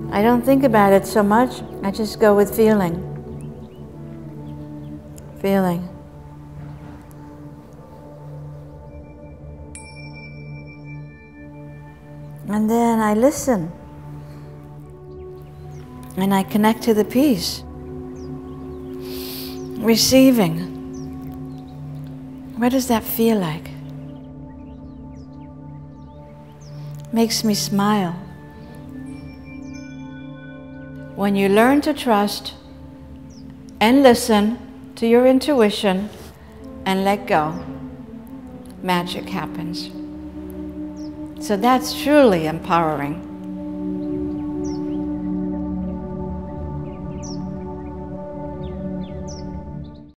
I don't think about it so much. I just go with feeling. Feeling. And then I listen. And I connect to the peace. Receiving. What does that feel like? Makes me smile. When you learn to trust and listen to your intuition and let go, magic happens. So that's truly empowering.